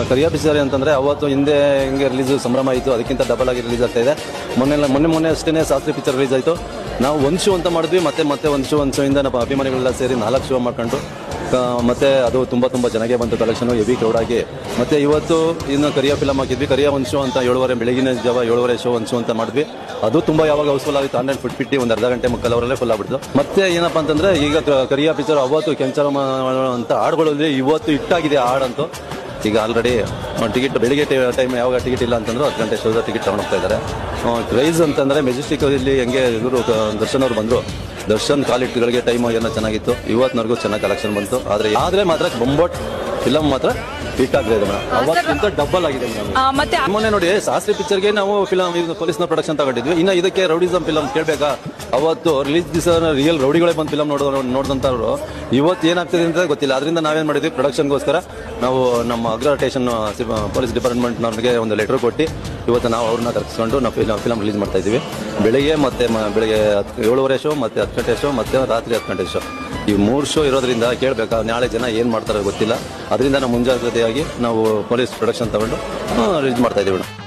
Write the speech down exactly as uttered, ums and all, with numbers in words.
ಕರಿಯ picture ಅಂತಂದರೆ ಅವತ್ತು ಹಿಂದೆ ಹಿಂಗೆ ರಿಲೀಸ್ ಸಂಭ್ರಮ ಆಯಿತು, ಅದಕ್ಕಿಂತ ಡಬಲ್ ಆಗಿ ರಿಲೀಸ್ ಆಗ್ತಾ ಇದೆ. ಮೊನ್ನೆ ಮೊನ್ನೆ ಮೊನ್ನೆ ಅಷ್ಟೇ ಶಾಸ್ತ್ರಿ ಪಿಕ್ಚರ್ ರಿಲೀಸ್ ಆಯಿತು. ನಾವು ಒಂದು ಶೋ ಅಂತ ಮಾಡಿದ್ವಿ, ಮತ್ತೆ ಮತ್ತೆ ಒಂದು ಶೋ ಒಂದು ಶೋ ಇಂದ ನಮ್ಮ ಅಭಿಮಾನಿಗಳೆಲ್ಲ ಸೇರಿ ನಾಲ್ಕು ಶೋ ಮಾಡ್ಕೊಂಡು ಮತ್ತೆ ಅದು ತುಂಬ ತುಂಬ ಚೆನ್ನಾಗೇ ಬಂತು, ಕಲೆಕ್ಷನು ಹೆವಿ ಕ್ರೌಡ್ ಆಗಿ. ಮತ್ತೆ ಇವತ್ತು ಇನ್ನು ಕರಿಯ ಫಿಲಮ್ ಹಾಕಿದ್ವಿ, ಕರಿಯ ಒಂದು ಶೋ ಅಂತ ಏಳುವರೆ ಬೆಳಗಿನ ಜಾವ ಏಳುವರೆ ಶೋ ಒಂದು ಶೋ ಅಂತ ಮಾಡಿದ್ವಿ. ಅದು ತುಂಬ ಯಾವಾಗ ಹೌಸ್ಫುಲ್ ಆಗಿತ್ತು, ಆನ್ಲೈನ್ ಫುಟ್ ಬಿಟ್ಟು ಒಂದು ಅರ್ಧ ಗಂಟೆ ಮುಕ್ಕಲ್ ಅವರಲ್ಲೇ ಫುಲ್ ಆಗ್ಬಿಡ್ತು. ಮತ್ತೆ ಏನಪ್ಪ ಅಂತಂದರೆ ಈಗ ಕರಿಯ ಪಿಕ್ಚರ್ ಅವತ್ತು ಕೆಂಚರ ಅಂತ ಹಾಡುಗಳಲ್ಲಿ ಇವತ್ತು ಹಿಟ್ಟಾಗಿದೆ ಹಾಡಂತೂ. ಈಗ ಆಲ್ರೆಡಿ ಟಿಕೆಟ್ ಬೆಳಿಗ್ಗೆ ಟೈಮ್ ಯಾವಾಗ ಟಿಕೆಟ್ ಇಲ್ಲ ಅಂತಂದ್ರೆ ಹತ್ತು ಗಂಟೆ ಶೋದ ಟಿಕೆಟ್ ತಗೊಂಡು ಹೋಗ್ತಾ ಇದ್ದಾರೆ. ಕ್ರೈಸ್ ಅಂತಂದರೆ ಮೆಜೆಸ್ಟಿಕಲ್ಲಿ ಹೆಂಗೆ ಇವರು ದರ್ಶನ್ ಅವರು ಬಂದರು, ದರ್ಶನ್ ಕಾಲಿಟ್ಗಳಿಗೆ ಟೈಮ್ ಏನೋ ಚೆನ್ನಾಗಿತ್ತು, ಇವತ್ತಿನವರೆಗೂ ಚೆನ್ನಾಗಿ ಕಲೆಕ್ಷನ್ ಬಂತು. ಆದರೆ ಆದರೆ ಮಾತ್ರ ಬೊಂಬಾಟ್ ಫಿಲಮ್ ಮಾತ್ರ ಹಿಟ್ ಆಗಿದೆ ಮೇಡಮ್, ಅವತ್ತಿಂತ ಡಬಲ್ ಆಗಿದೆ ಮೇಡಮ್. ಮೊನ್ನೆ ನೋಡಿ ಶಾಸ್ತ್ರಿ ಪಿಕ್ಚರ್ಗೆ ನಾವು ಫಿಲಮ್ ಪೊಲೀಸ್ನ ಪ್ರೊಡಕ್ಷನ್ ತಗೊಂಡಿದ್ವಿ, ಇನ್ನು ಇದಕ್ಕೆ ರೌಡಿಸಮ್ ಫಿಲಮ್ ಕೇಳಬೇಕಾ? ಅವತ್ತು ರಿಲೀಸ್ ದಿವಸ ರಿಯಲ್ ರೌಡಿಗಳೇ ಬಂದು ಫಿಲಮ್ ನೋಡೋ ನೋಡಿದಂಥವ್ರು ಇವತ್ತು ಏನಾಗ್ತದೆ ಅಂತ ಗೊತ್ತಿಲ್ಲ. ಅದರಿಂದ ನಾವೇನು ಮಾಡಿದ್ವಿ, ಪ್ರೊಡಕ್ಷನ್ಗೋಸ್ಕರ ನಾವು ನಮ್ಮ ಅಗ್ರ ಸ್ಟೇಷನ್ ಪೊಲೀಸ್ ಡಿಪಾರ್ಟ್ಮೆಂಟ್ನವ್ರಿಗೆ ಒಂದು ಲೆಟರ್ ಕೊಟ್ಟು ಇವತ್ತು ನಾವು ಅವ್ರನ್ನ ಕರೆಸ್ಕೊಂಡು ನಾವು ಫಿಲಮ್ ಫಿಲಮ್ ರಿಲೀಸ್ ಮಾಡ್ತಾ ಇದ್ದೀವಿ. ಬೆಳಿಗ್ಗೆ ಮತ್ತೆ ಬೆಳಿಗ್ಗೆ ಹತ್ತು ಏಳುವರೆ ಶೋ, ಮತ್ತೆ ಹತ್ತು ಗಂಟೆ ಶೋ, ಮತ್ತೆ ರಾತ್ರಿ ಹತ್ತು ಗಂಟೆ ಶೋ, ಈ ಮೂರು ಶೋ ಇರೋದ್ರಿಂದ ಕೇಳಬೇಕಾ ನಾಳೆ ಜನ ಏನು ಮಾಡ್ತಾರೋ ಗೊತ್ತಿಲ್ಲ. ಅದರಿಂದ ನಾವು ಮುಂಜಾಗ್ರತೆಯಾಗಿ ನಾವು ಪೊಲೀಸ್ ಪ್ರೊಡಕ್ಷನ್ ತಗೊಂಡು ರಿಲೀಸ್ ಮಾಡ್ತಾ ಇದ್ದೀವಿ.